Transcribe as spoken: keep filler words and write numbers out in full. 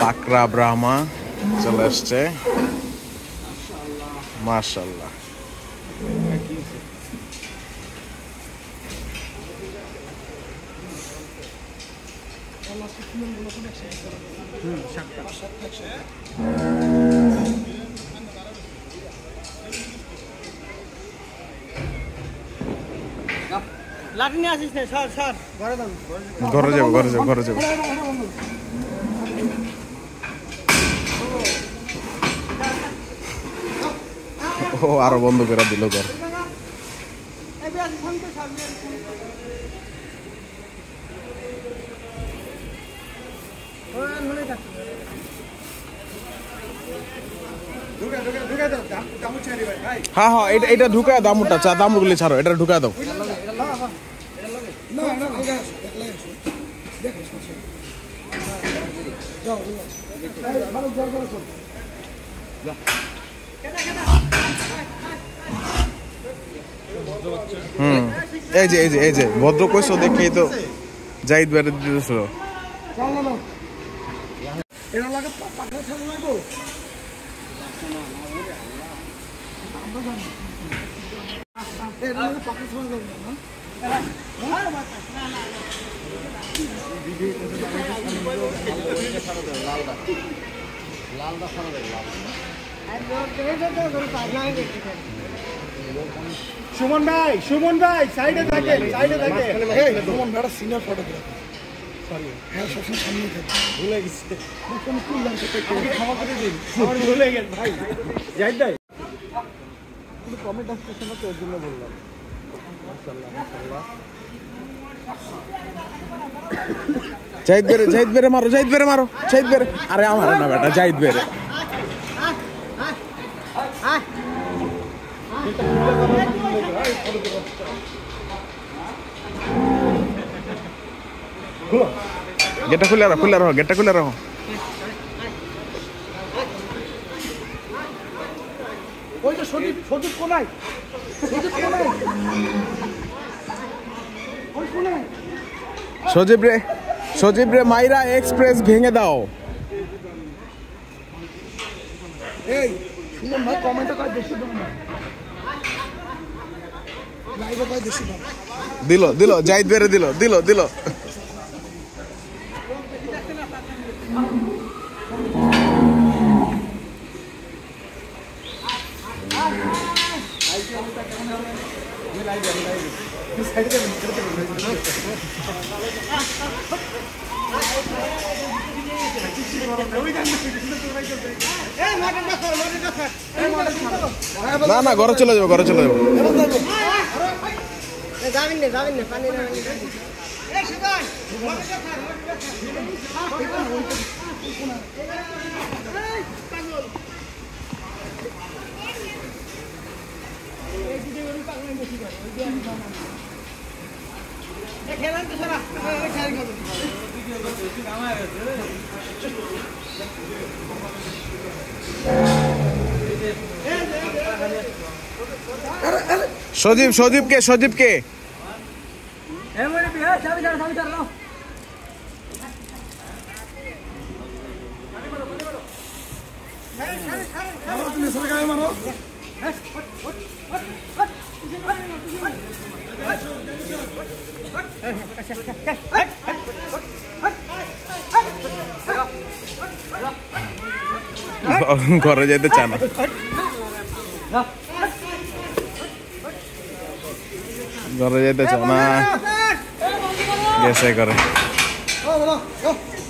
পাকড়া ব্রাহ্মা চলে আসছে মাশাআল্লাহ। লাঠি নিয়ে আসিস না, সর সর ঘরে যাবো ঘরে যাবো ঘরে যাবো ঘরে যাবো। ও আরো বন্ধ করে দিল ঘর। হ্যাঁ হ্যাঁ এটা এটা ঢুকায় দামুটা চা দামুগুলি ছাড়ো, এটা ঢুকায় দাও। হুম এই যে এই যে এই যে ভদ্র কইছো দেখেই তো জাহিদ বেড়ে দিতেছিল। সুমন ভাই, সুমন ভাই সাইডে থাকেন, সাইডে থাকেন। সুমন ভাই সিনিয়র ফটোগ্রাফার, সরি হ্যাঁ সবসময় সামনে থাকে, ভুলে গেছি কোন কোন লাইনটা থেকে ক্ষমা করে দিন, আমার ভুলে গেল ভাই। জাহিদ ভাই একটু কমেন্ট আসছে না তো ওর জন্য বললাম। মাশাআল্লাহ মাশাআল্লাহ। জাহিদ বেরে জাহিদ বেরে মারো জাহিদ বেরে মারো জাহিদ বেরে। আরে আমার না বেটা জাহিদ বেরে। গেটটা খুলে রাখো খুলে রাখো গেটটা খুলে রাখো। ওই তো সজীব সজীব কোনায়, সজীব কোনায়, ওই কোনায়। সজীব রে সজীব রে মাইরা এক্সপ্রেস ভেঙে দাও। এই সুমন ভাই কমেন্টে কয় বেশি দাও না, লাইভে কয় বেশি দাও। দিল দিল জাহিদ বেরে দিল দিল দিল। না না ঘরে চলে যাবো ঘরে চলে যাবো। যাবেন না যাবেন না পানি না। সজীব সজীব কে সজীব কে ঘরে যেতে চায় না, ঘরে যেতে চায় না, গেছে করে।